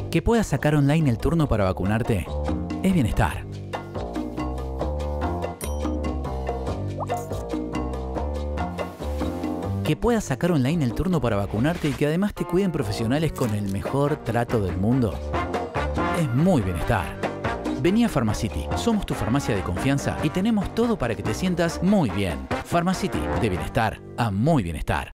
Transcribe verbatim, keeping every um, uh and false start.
Que puedas sacar online el turno para vacunarte es bienestar. Que puedas sacar online el turno para vacunarte y que además te cuiden profesionales con el mejor trato del mundo es muy bienestar. Vení a Pharmacity, somos tu farmacia de confianza y tenemos todo para que te sientas muy bien. Pharmacity, de bienestar a muy bienestar.